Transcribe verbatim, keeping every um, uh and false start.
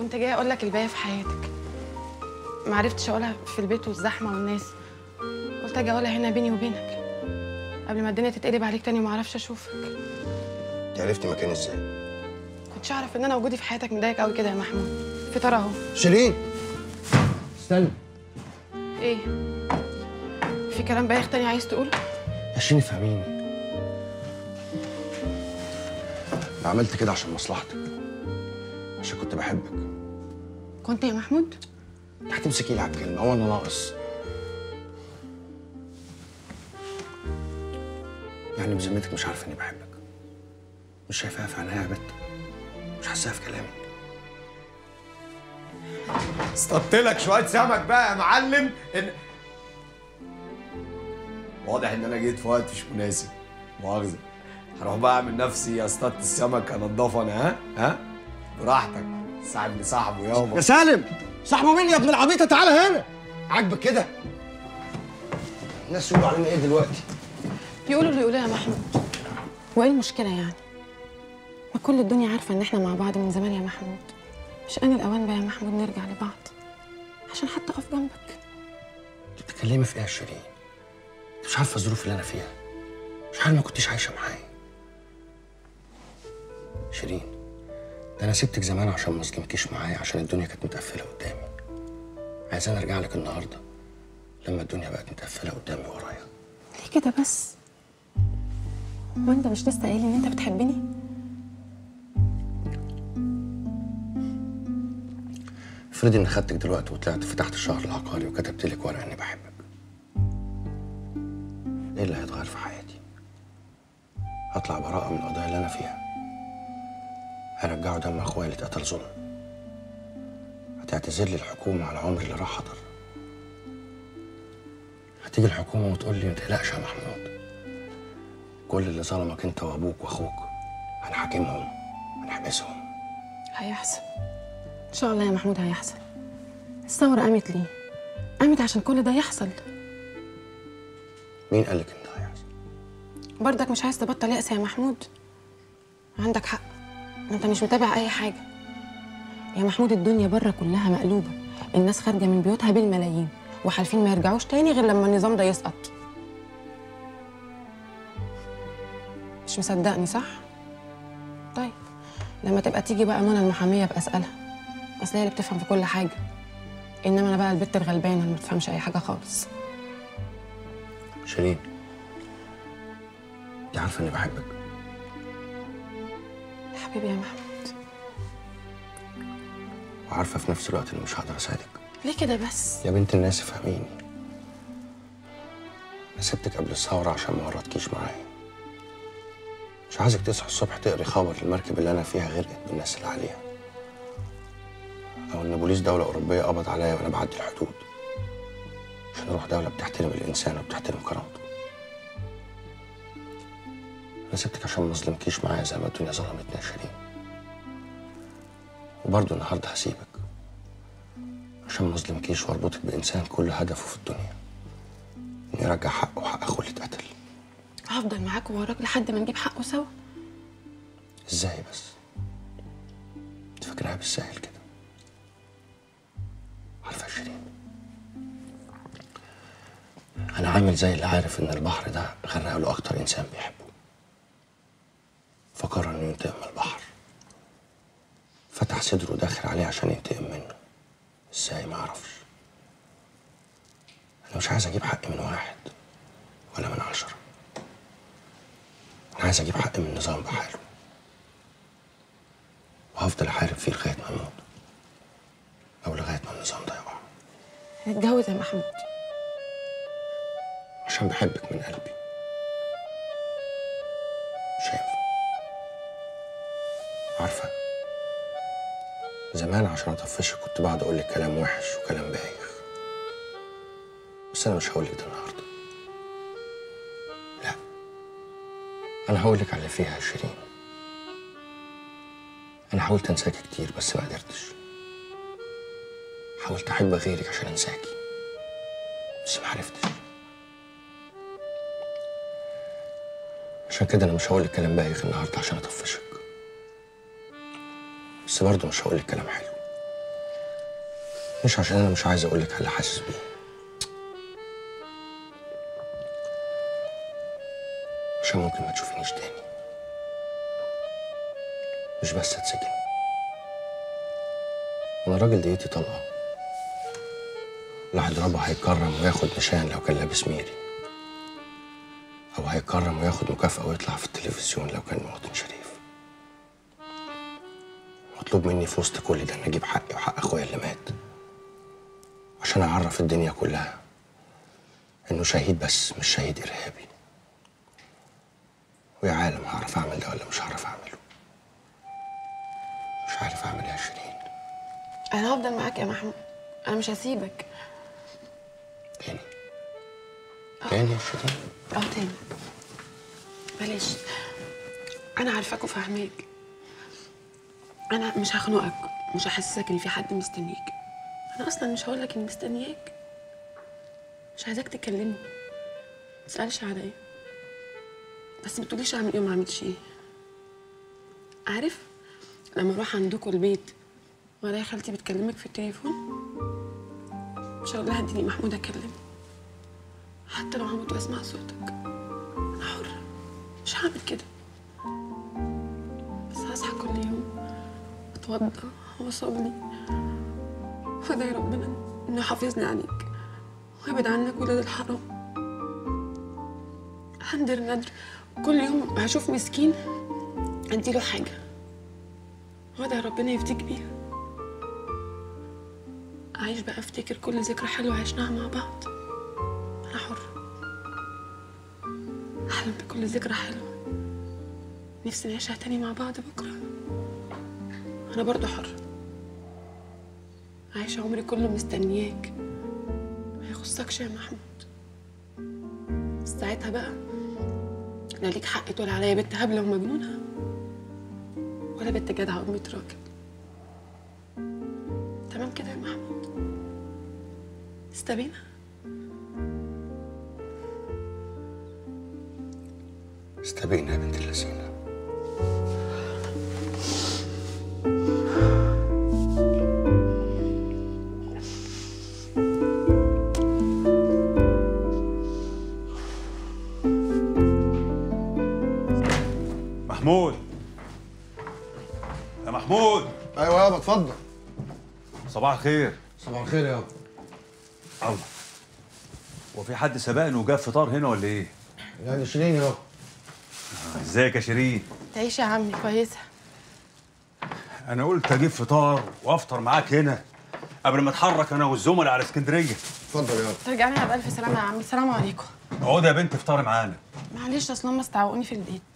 كنت جايه اقول لك الباقي في حياتك. ما عرفتش اقولها في البيت والزحمه والناس، قلت اجي اقولها هنا بيني وبينك قبل ما الدنيا تتقلب عليك تاني وما اعرفش اشوفك. انت عرفتي مكاني ازاي؟ كنتش اعرف ان انا وجودي في حياتك مضايقك قوي كده يا محمود. في ترى اهو. شيرين استنى. ايه؟ في كلام بايخ تاني عايز تقوله؟ يا شيرين فهميني، انا عملت كده عشان مصلحتك، عشان كنت بحبك. كنت يا محمود؟ انت هتمسكي لي على الكلمه، هو انا ناقص؟ يعني بذمتك مش عارفه اني بحبك؟ مش شايفاها في عينيا يا بت؟ مش حاساها في كلامي؟ اصطدت لك شويه سمك بقى يا معلم. إن... واضح ان انا جيت في وقت مش مناسب، مؤاخذه. هروح بقى اعمل نفسي اصطدت السمك انضفه انا. ها ها براحتك، صاحب لصاحبه يابا. يا سالم صاحبه مين يا ابن العبيطه؟ تعالى هنا. عاجبك كده؟ الناس يقولوا علينا ايه دلوقتي؟ يقولوا اللي يقولوه يا محمود. وايه المشكله يعني؟ ما كل الدنيا عارفه ان احنا مع بعض من زمان يا محمود. مش آن الأوان بقى يا محمود نرجع لبعض عشان حتى أقف جنبك؟ انت بتتكلمي في ايه يا شيرين؟ انت مش عارفه الظروف اللي انا فيها، مش عارفه ما كنتيش عايشه معايا. شيرين ده انا سبتك زمان عشان ما اظلمكيش معايا، عشان الدنيا كانت متقفله قدامي. عايزاني ارجع لك النهارده لما الدنيا بقت متقفله قدامي ورايا. ليه كده بس؟ هو انت مش لسه قايل ان انت بتحبني؟ افرضي اني خدتك دلوقتي وطلعت فتحت الشهر العقاري وكتبت لك ورقه اني بحبك، ايه اللي هيتغير في حياتي؟ هطلع براءه من القضايا اللي انا فيها، هرجعوا دم اخويا اللي اتقتل ظلم، هتعتذر لي الحكومه على عمري اللي راح هدر، هتيجي الحكومه وتقول لي ما تقلقش يا محمود، كل اللي ظلمك انت وابوك واخوك هنحاكمهم هنحبسهم. هيحصل ان شاء الله يا محمود، هيحصل. الثوره قامت ليه؟ قامت عشان كل ده يحصل. مين قالك ان ده هيحصل؟ برضك مش عايز تبطل يأس يا محمود؟ عندك حق، انت مش متابع اي حاجه يا محمود. الدنيا بره كلها مقلوبه، الناس خارجه من بيوتها بالملايين وحالفين ما يرجعوش تاني غير لما النظام ده يسقط. مش مصدقني صح؟ طيب لما تبقى تيجي بقى منى المحاميه ابقى اسالها، اصل هي اللي بتفهم في كل حاجه، انما انا بقى البت الغلبانه اللي ما بتفهمش اي حاجه خالص. شيرين انت عارفه اني بحبك. يا حبيبي يا محمود. وعارفه في نفس الوقت اني مش هقدر اساعدك. ليه كده بس؟ يا بنت الناس فهميني، انا سبتك قبل الثوره عشان ما ورطكيش معايا. مش عايزك تصحى الصبح تقري خبر المركب اللي انا فيها غرقت بالناس اللي عليها، او ان بوليس دوله اوروبيه قبض عليا وانا بعدي الحدود، عشان اروح دوله بتحترم الانسان وبتحترم كرامته. انا سبتك عشان ما اظلمكيش معايا زي ما الدنيا ظلمتني يا شيرين، وبرضه النهارده هسيبك عشان ما اظلمكيش واربطك بانسان كل هدفه في الدنيا اني يرجع حقه وحق اخوه اللي اتقتل. هفضل معاك ووراك لحد ما نجيب حقه سوا. ازاي بس؟ انت فاكراها بالسهل كده؟ عارفه يا شيرين، انا عامل زي اللي عارف ان البحر ده غرق له اكتر انسان بيحبه، فقرر انه ينتقم من البحر، فتح صدره وداخل عليه عشان ينتقم منه. ازاي؟ ما اعرفش. انا مش عايز اجيب حقي من واحد ولا من عشرة، انا عايز اجيب حقي من النظام بحاله، وهفضل احارب فيه لغايه ما اموت، او لغايه ما النظام ده يقع. نتجوز يا محمود. عشان بحبك من قلبي. مش هينفع. عارفه زمان عشان اطفشك كنت بقعد اقول لك كلام وحش وكلام بايخ، بس انا مش هقول لك ده النهارده. لا، انا هقول لك على اللي فيها يا شيرين. انا حاولت انساكي كتير بس ما قدرتش. حاولت احب غيرك عشان انساكي بس ما عرفتش. عشان كده انا مش هقول لك كلام بايخ النهارده عشان اطفشك، بس برضه مش هقول لك كلام حلو مش عشان انا مش عايز اقول لك على اللي حاسس بيه، عشان ممكن ما تشوفينيش تاني. مش بس اتسجن، انا راجل دقيقتي طلقه. اللي هيضربها هيتكرم وياخد نشان لو كان لابس ميري، او هيتكرم وياخد مكافأة ويطلع في التلفزيون لو كان مواطن شريف. مطلوب مني في وسط كل ده ان اجيب حقي وحق اخويا اللي مات، عشان اعرف الدنيا كلها انه شهيد بس مش شهيد ارهابي. ويا عالم هعرف اعمل ده ولا مش هعرف اعمله. مش عارف اعمل ايه يا شيرين. انا هفضل معاك يا محمود، انا مش هسيبك. تاني تاني يا شيرين؟ اه تاني. بلاش، انا عارفاك وفاهماك. انا مش هخنقك، مش هحسسك ان في حد مستنيك. انا اصلا مش هقول لك اني مستنياك. مش عايزاك تكلمني، ما تسالش عليا، بس ما تقوليش اعمل ايه وما اعملش ايه. عارف لما اروح عندكوا البيت والاقي خالتي بتكلمك في التليفون، مش هقول لها اديني محمود اكلمه، حتى لو هموت واسمع صوتك. انا حره، مش هعمل كده. بس هصحى كل يوم اتوضى واصلي وادعي ربنا انه يحافظني عليك ويبعد عنك ولاد الحرام. هندر ندر، كل يوم هشوف مسكين اديله حاجه وادعي ربنا يفتك بيها. اعيش بقى افتكر كل ذكرى حلوه عشناها مع بعض. انا حره، احلم بكل ذكرى حلوه نفسي نعيشها تاني مع بعض بكره. انا برضه حره، عايشه عمري كله مستنياك. ما يخصكش يا محمود. بس ساعتها بقى لا ليك حق تقول عليا بنت هبله ومجنونه، ولا بنت جدعه وامي راجل. تمام كده يا محمود؟ استبينا؟ استبينا يا بنت اللذينه. محمود يا محمود. ايوه يابا اتفضل. صباح الخير. صباح الخير يابا. الله، هو في حد سبقني وجاب فطار هنا ولا ايه؟ لا دي شيرين يابا. ازيك يا شيرين؟ تعيش يا عمي. كويسه. انا قلت اجيب فطار وافطر معاك هنا قبل ما اتحرك انا والزملاء على اسكندريه. اتفضل يابا. ترجع لنا بألف سلامه يا عمي. السلام عليكم. اقعدي يا بنت افطري معانا. معلش اصل هم استعوقوني في البيت.